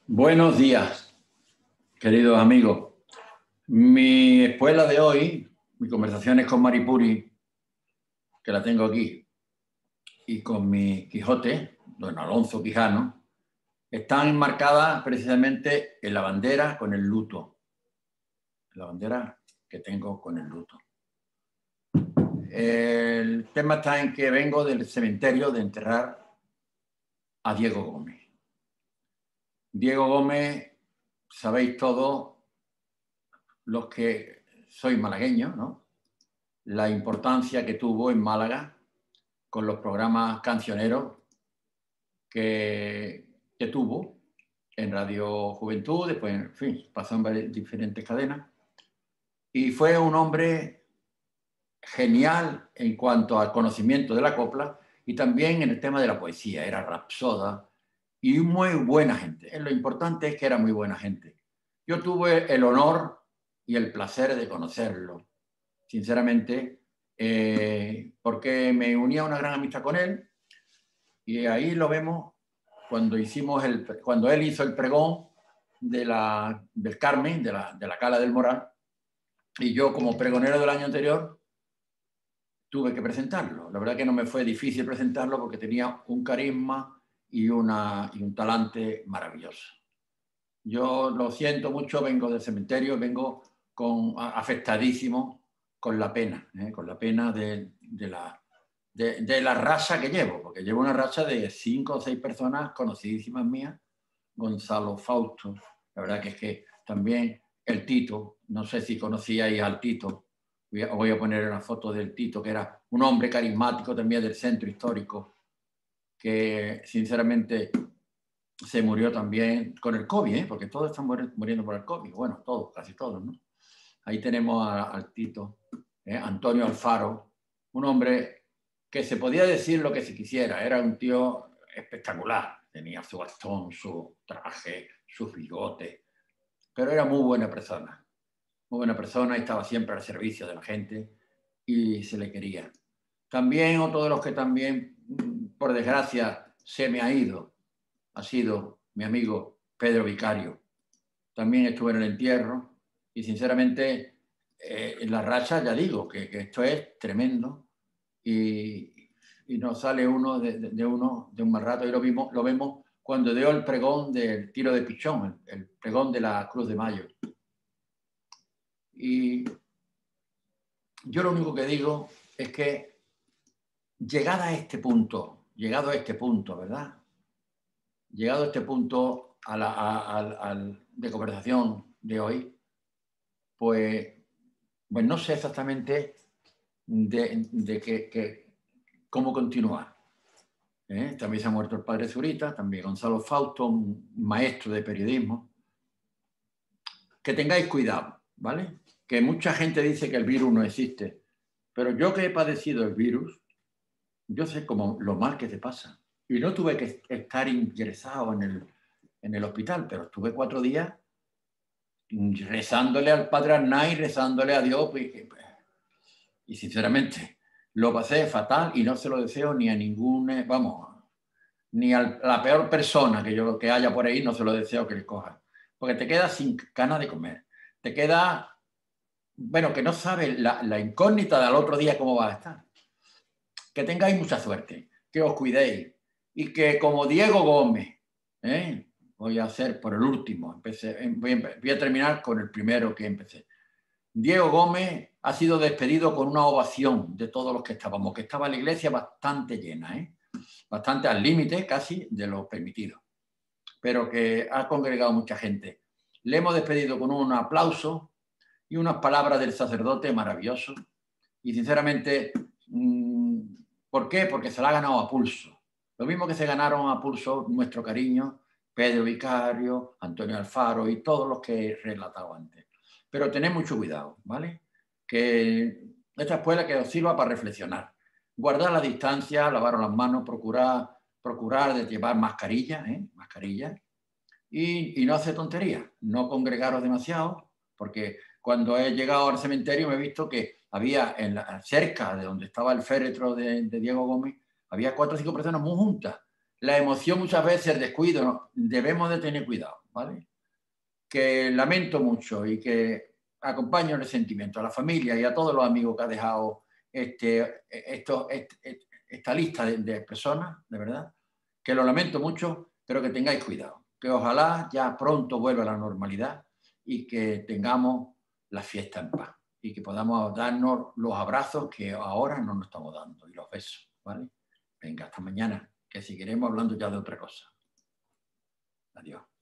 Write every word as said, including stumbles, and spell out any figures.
Buenos días, queridos amigos. Mi escuela de hoy, mis conversaciones con Maripuri, que la tengo aquí, y con mi Quijote, don Alonso Quijano, están enmarcadas precisamente en la bandera con el luto. La bandera que tengo con el luto. El tema está en que vengo del cementerio de enterrar a Diego Gómez. Diego Gómez, sabéis todos los que sois malagueños, ¿no? La importancia que tuvo en Málaga con los programas cancioneros que, que tuvo en Radio Juventud, después, en fin, pasó en varias, diferentes cadenas. Y fue un hombre genial en cuanto al conocimiento de la copla y también en el tema de la poesía. Era rapsoda y muy buena gente. Lo importante es que era muy buena gente. Yo tuve el honor y el placer de conocerlo, sinceramente, eh, porque me unía una gran amistad con él, y ahí lo vemos cuando, hicimos el, cuando él hizo el pregón de la, del Carmen, de la, de la Cala del Moral, y yo como pregonero del año anterior tuve que presentarlo. La verdad que no me fue difícil presentarlo porque tenía un carisma y, una, y un talante maravilloso. Yo lo siento mucho, vengo del cementerio, vengo con, afectadísimo con la pena, ¿eh? con la pena de, de, la, de, de la racha que llevo, porque llevo una racha de cinco o seis personas conocidísimas mías. Gonzalo Fausto, la verdad que es que también el Tito, no sé si conocíais al Tito, voy a, voy a poner una foto del Tito, que era un hombre carismático también del centro histórico, que sinceramente se murió también con el COVID, ¿eh? Porque todos están muriendo por el COVID. Bueno, todos, casi todos, ¿no? Ahí tenemos a, al Tito, ¿eh? Antonio Alfaro, un hombre que se podía decir lo que se quisiera. Era un tío espectacular. Tenía su bastón, su traje, sus bigotes, pero era muy buena persona. Muy buena persona y estaba siempre al servicio de la gente y se le quería. También otro de los que también, por desgracia, se me ha ido ha sido mi amigo Pedro Vicario. También estuve en el entierro y sinceramente eh, en la racha ya digo que, que esto es tremendo y, y nos sale uno de, de, de uno de un mal rato y lo, vimos, lo vemos cuando dio el pregón del tiro de pichón, el, el pregón de la Cruz de Mayo. Y yo lo único que digo es que llegada a este punto, llegado a este punto, ¿verdad? Llegado a este punto a la, a, a, a, de conversación de hoy, pues, pues no sé exactamente de, de que, que, cómo continuar. ¿Eh? También se ha muerto el padre Zurita, también Gonzalo Fausto, un maestro de periodismo. Que tengáis cuidado, ¿vale? Que mucha gente dice que el virus no existe, pero yo que he padecido el virus, yo sé cómo, lo mal que te pasa. Y no tuve que estar ingresado en el, en el hospital, pero estuve cuatro días rezándole al Padre Arnaiz, rezándole a Dios, y, y sinceramente lo pasé fatal y no se lo deseo ni a ningún, vamos, ni a la peor persona que, yo, que haya por ahí, no se lo deseo que le coja. Porque te quedas sin ganas de comer, te queda, bueno, que no sabes la, la incógnita del otro día cómo va a estar. Que tengáis mucha suerte, que os cuidéis y que como Diego Gómez, ¿eh? Voy a hacer por el último, empecé, voy, a, voy a terminar con el primero que empecé. Diego Gómez ha sido despedido con una ovación de todos los que estábamos, que estaba la iglesia bastante llena, ¿eh? Bastante al límite casi de lo permitido, pero que ha congregado mucha gente. Le hemos despedido con un aplauso y unas palabras del sacerdote maravilloso y sinceramente, ¿por qué? Porque se la ha ganado a pulso. Lo mismo que se ganaron a pulso nuestro cariño, Pedro Vicario, Antonio Alfaro y todos los que he relatado antes. Pero tened mucho cuidado, ¿vale? Que esta escuela que os sirva para reflexionar. Guardar la distancia, lavaros las manos, procurar, procurar de llevar mascarilla, ¿eh? Mascarilla. Y, y no hacer tonterías, no congregaros demasiado, porque cuando he llegado al cementerio me he visto que había en la, cerca de donde estaba el féretro de, de Diego Gómez, había cuatro o cinco personas muy juntas. la emoción muchas veces, el descuido, ¿no? Debemos de tener cuidado, ¿vale? Que lamento mucho y que acompaño el sentimiento a la familia y a todos los amigos que ha dejado este, esto, este, esta lista de, de personas, de verdad, que lo lamento mucho, pero que tengáis cuidado, que ojalá ya pronto vuelva a la normalidad y que tengamos la fiesta en paz y que podamos darnos los abrazos que ahora no nos estamos dando y los besos, ¿vale? Venga, hasta mañana, que seguiremos hablando ya de otra cosa. Adiós.